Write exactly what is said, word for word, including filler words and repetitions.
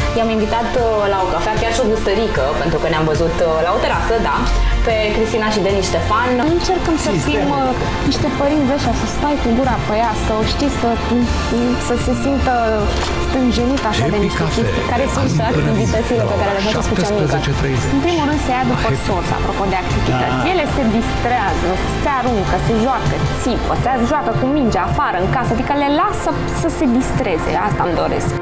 I-am invitat la o cafea, chiar și o gustărică, pentru că ne-am văzut la o terasă, da, pe Cristina și Denis Ștefan. Încercăm să fim uh, niște părinți ăștia, să stai cu gura pe ea, să o știi, să, să se simtă stânjenit așa de niște chestii. Care sunt activitățile pe care le faceți cu cea mică? În primul rând se ia după soț, apropo de activități. Ele se distrează, se aruncă, se joacă, țipă, se joacă cu mingea afară, în casă, adică le lasă să se distreze. Asta îmi doresc.